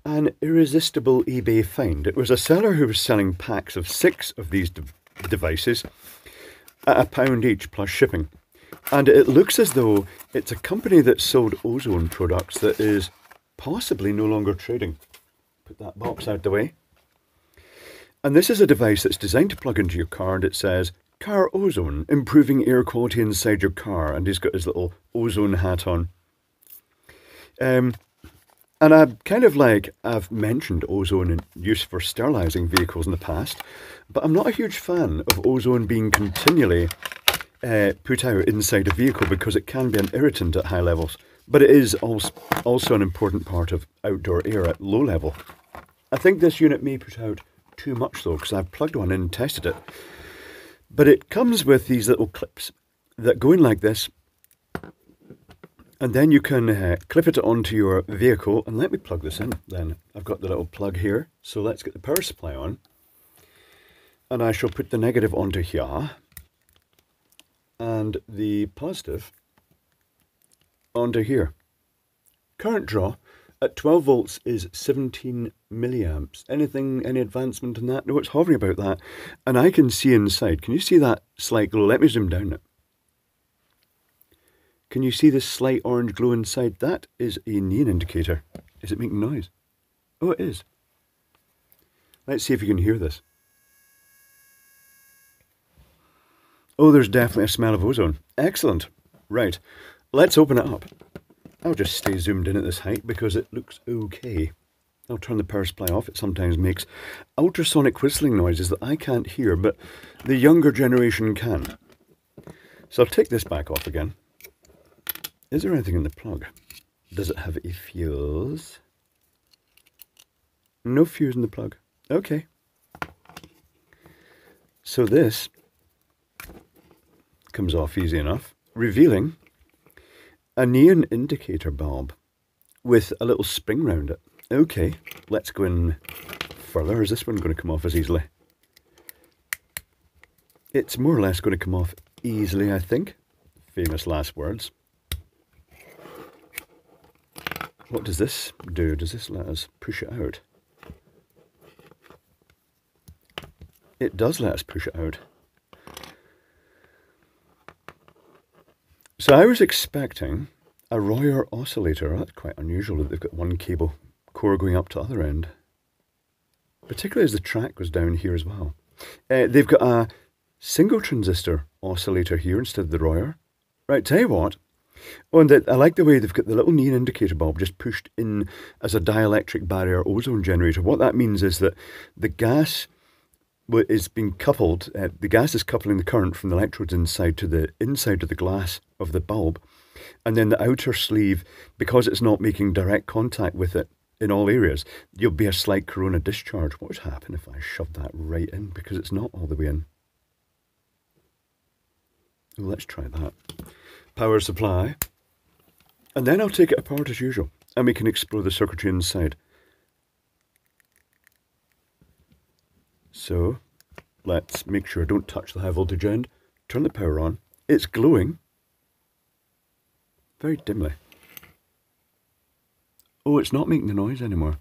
an irresistible eBay find. It was a seller who was selling packs of 6 of these devices at £1 each plus shipping. And it looks as though it's a company that sold Ozone products that is possibly no longer trading. Put that box out the way. And this is a device that's designed to plug into your car, and it says, Car Ozone, improving air quality inside your car. And he's got his little ozone hat on. And I've mentioned ozone in use for sterilising vehicles in the past, but I'm not a huge fan of ozone being continually put out inside a vehicle because it can be an irritant at high levels. But it is also an important part of outdoor air at low level. I think this unit may put out too much though, because I've plugged one in and tested it. But it comes with these little clips that go in like this. And then you can clip it onto your vehicle. And let me plug this in then. I've got the little plug here. So let's get the power supply on. And I shall put the negative onto here. And the positive onto here. Current draw at 12 volts is 17 milliamps. Any advancement in that? No, it's hovering about that. And I can see inside. Can you see that slight glow? Let me zoom down it. Can you see this slight orange glow inside? That is a neon indicator. Is it making noise? Oh, it is. Let's see if you can hear this. Oh, there's definitely a smell of ozone. Excellent. Right, let's open it up. I'll just stay zoomed in at this height because it looks okay. I'll turn the power supply off. It sometimes makes ultrasonic whistling noises that I can't hear, but the younger generation can. So I'll take this back off again. Is there anything in the plug? Does it have a fuse? No fuse in the plug. Okay. So this comes off easy enough, revealing a neon indicator bulb with a little spring round it. Okay, let's go in further. Is this one going to come off as easily? It's more or less going to come off easily, I think. Famous last words. What does this do? Does this let us push it out? It does let us push it out. So I was expecting a Royer oscillator. That's quite unusual that they've got one cable core going up to the other end. Particularly as the track goes down here as well. They've got a single transistor oscillator here instead of the Royer. Right, tell you what. Oh, and I like the way they've got the little neon indicator bulb just pushed in as a dielectric barrier ozone generator. What that means is that the gas is being coupled, the gas is coupling the current from the electrodes inside to the inside of the glass of the bulb. And then the outer sleeve, because it's not making direct contact with it in all areas, you'll be a slight corona discharge. What would happen if I shoved that right in? Because it's not all the way in. Well, let's try that. Power supply. And then I'll take it apart as usual. And we can explore the circuitry inside. So, let's make sure I don't touch the high voltage end. Turn the power on. It's glowing. Very dimly. Oh, it's not making the noise anymore.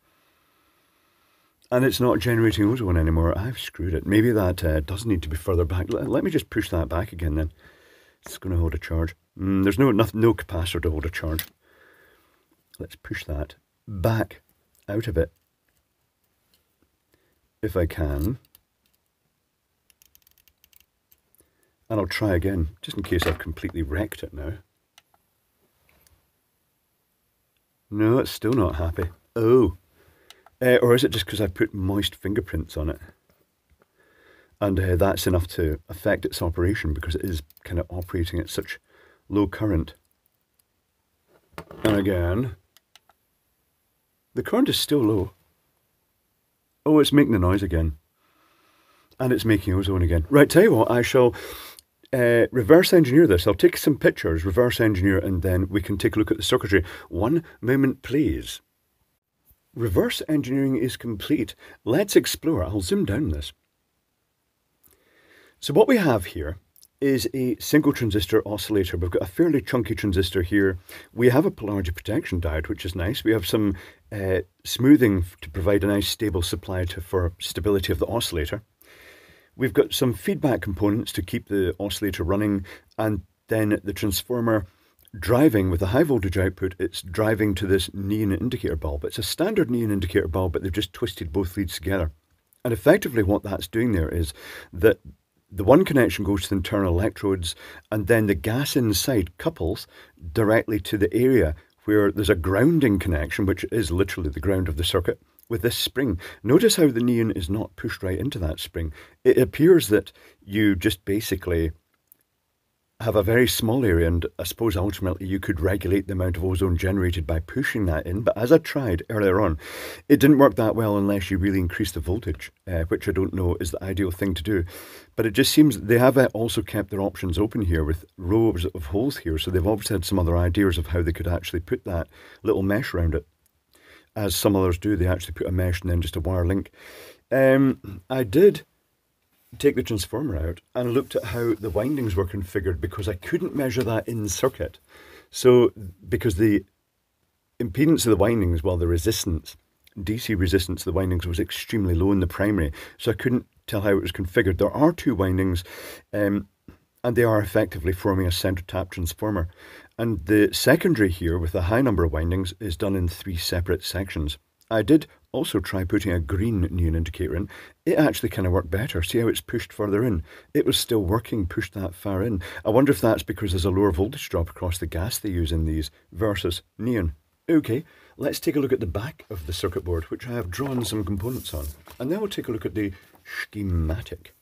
And it's not generating ozone anymore. I've screwed it. Maybe that does need to be further back. Let me just push that back again then. It's going to hold a charge. There's no capacitor to hold a charge. Let's push that back out of it. If I can. And I'll try again, just in case I've completely wrecked it now. No, it's still not happy. Oh. Or is it just because I put moist fingerprints on it? And that's enough to affect its operation because it is kind of operating at such low current. And again, the current is still low. Oh, it's making the noise again. And it's making ozone again. Right, tell you what, I shall reverse engineer this. I'll take some pictures, reverse engineer, and then we can take a look at the circuitry. One moment, please. Reverse engineering is complete. Let's explore. I'll zoom down this. So what we have here is a single transistor oscillator. We've got a fairly chunky transistor here. We have a polarity protection diode, which is nice. We have some smoothing to provide a nice stable supply for stability of the oscillator. We've got some feedback components to keep the oscillator running, and then the transformer driving with a high voltage output. It's driving to this neon indicator bulb. It's a standard neon indicator bulb, but they've just twisted both leads together. And effectively what that's doing there is that the one connection goes to the internal electrodes, and then the gas inside couples directly to the area where there's a grounding connection, which is literally the ground of the circuit, with this spring. Notice how the neon is not pushed right into that spring. It appears that you just basically have a very small area, and I suppose ultimately you could regulate the amount of ozone generated by pushing that in. But as I tried earlier on, it didn't work that well unless you really increase the voltage, which I don't know is the ideal thing to do. But it just seems they have also kept their options open here with rows of holes here. So they've obviously had some other ideas of how they could actually put that little mesh around it. As some others do, they actually put a mesh and then just a wire link. I did take the transformer out and looked at how the windings were configured, because I couldn't measure that in circuit. So because the impedance of the windings, well, the resistance, DC resistance of the windings was extremely low in the primary, so I couldn't tell how it was configured. There are two windings, and they are effectively forming a center tap transformer. And the secondary here with a high number of windings is done in 3 separate sections. I did also try putting a green neon indicator in. It actually kind of worked better. See how it's pushed further in? It was still working, pushed that far in. I wonder if that's because there's a lower voltage drop across the gas they use in these versus neon. Okay, let's take a look at the back of the circuit board, which I have drawn some components on. And then we'll take a look at the schematic.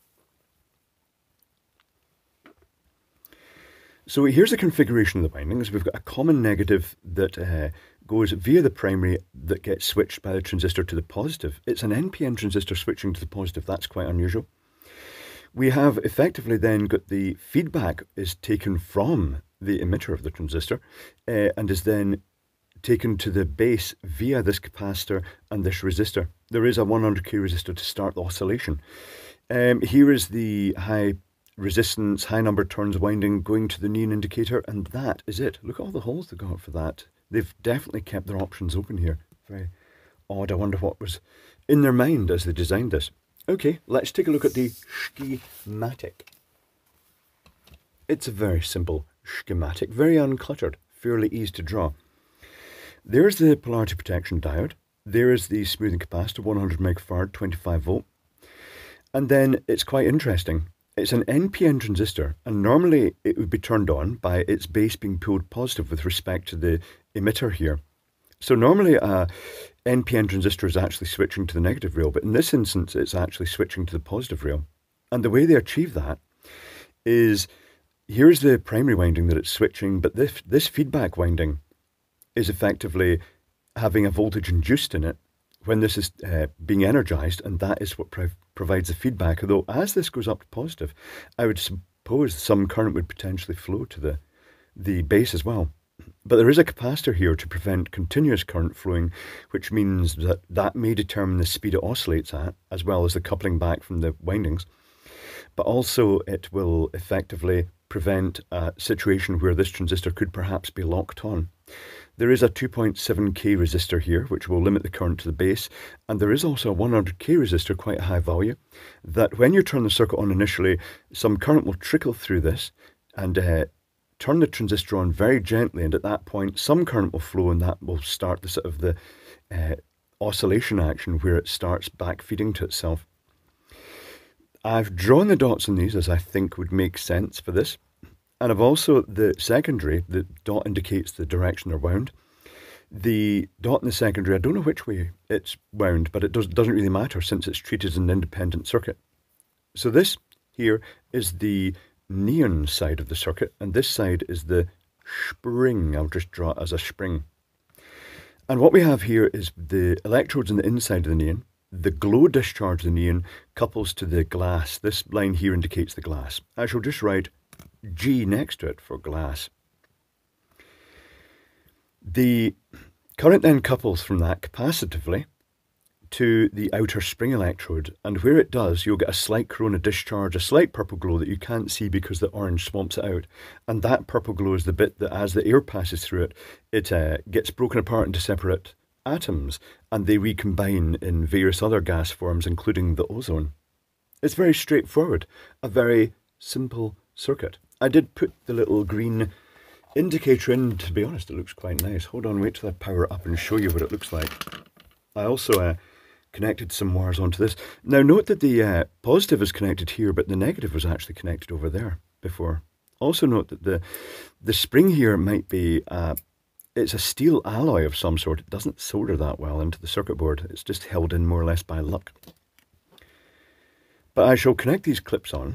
So here's the configuration of the windings. We've got a common negative that goes via the primary that gets switched by the transistor to the positive. It's an NPN transistor switching to the positive. That's quite unusual. We have effectively then got the feedback is taken from the emitter of the transistor and is then taken to the base via this capacitor and this resistor. There is a 100k resistor to start the oscillation. Here is the high resistance, high number turns winding going to the neon indicator, and that is it. Look at all the holes they got for that. They've definitely kept their options open here. Very odd. I wonder what was in their mind as they designed this. Okay, let's take a look at the schematic. It's a very simple schematic, very uncluttered, fairly easy to draw. There's the polarity protection diode. There is the smoothing capacitor, 100 megafarad, 25 volt. And then it's quite interesting. It's an NPN transistor, and normally it would be turned on by its base being pulled positive with respect to the emitter here. So normally a NPN transistor is actually switching to the negative rail, but in this instance it's actually switching to the positive rail. And the way they achieve that is, here's the primary winding that it's switching, but this feedback winding is effectively having a voltage induced in it when this is being energized, and that is what provides the feedback. Although as this goes up to positive, I would suppose some current would potentially flow to the base as well. But there is a capacitor here to prevent continuous current flowing, which means that may determine the speed it oscillates at, as well as the coupling back from the windings. But also it will effectively prevent a situation where this transistor could perhaps be locked on. There is a 2.7k resistor here, which will limit the current to the base, and there is also a 100k resistor, quite a high value, that when you turn the circuit on initially, some current will trickle through this and turn the transistor on very gently, and at that point some current will flow, and that will start the sort of the oscillation action where it starts back feeding to itself. I've drawn the dots on these as I think would make sense for this. And I've also, the secondary, the dot indicates the direction they're wound. The dot in the secondary, I don't know which way it's wound, but it doesn't really matter since it's treated as an independent circuit. So this here is the neon side of the circuit, and this side is the spring. I'll just draw it as a spring. And what we have here is the electrodes on the inside of the neon. The glow discharge of the neon couples to the glass. This line here indicates the glass. I shall just write G next to it for glass. The current then couples from that capacitively to the outer spring electrode, and where it does, you'll get a slight corona discharge, a slight purple glow that you can't see because the orange swamps it out. And that purple glow is the bit that, as the air passes through it, it gets broken apart into separate atoms, and they recombine in various other gas forms, including the ozone. It's very straightforward, a very simple circuit. I did put the little green indicator in. To be honest, it looks quite nice. Hold on, wait till I power it up and show you what it looks like. I also connected some wires onto this. Now note that the positive is connected here, but the negative was actually connected over there before. Also note that the spring here might be, it's a steel alloy of some sort. It doesn't solder that well into the circuit board. It's just held in more or less by luck. But I shall connect these clips on,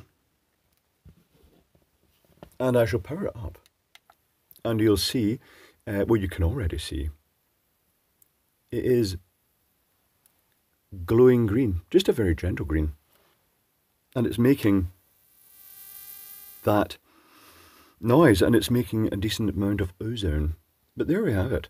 and I shall power it up. And you'll see, well, you can already see, it is glowing green, just a very gentle green. And it's making that noise, and it's making a decent amount of ozone. But there we have it.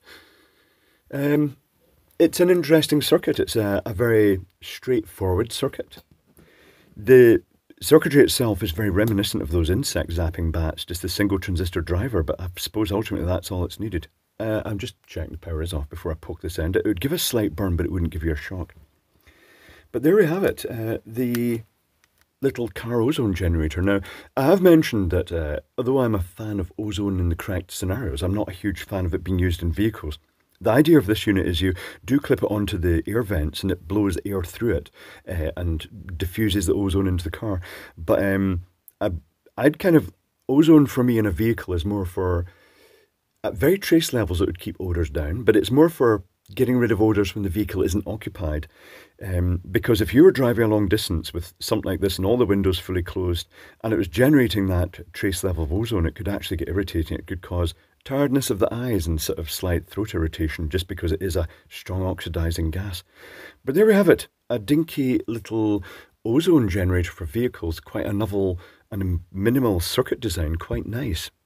It's an interesting circuit. It's a very straightforward circuit. The circuitry itself is very reminiscent of those insect zapping bats, just a single transistor driver, but I suppose ultimately that's all that's needed. I'm just checking the power is off before I poke this end. It would give a slight burn, but it wouldn't give you a shock. But there we have it, the little car ozone generator. Now, I have mentioned that although I'm a fan of ozone in the correct scenarios, I'm not a huge fan of it being used in vehicles. The idea of this unit is you do clip it onto the air vents and it blows air through it and diffuses the ozone into the car. But I'd kind of, ozone for me in a vehicle is more for, at very trace levels it would keep odours down, but it's more for getting rid of odours when the vehicle isn't occupied. Because if you were driving a long distance with something like this and all the windows fully closed and it was generating that trace level of ozone, it could actually get irritating. It could cause tiredness of the eyes and sort of slight throat irritation just because it is a strong oxidizing gas. But there we have it, a dinky little ozone generator for vehicles, quite a novel and minimal circuit design, quite nice.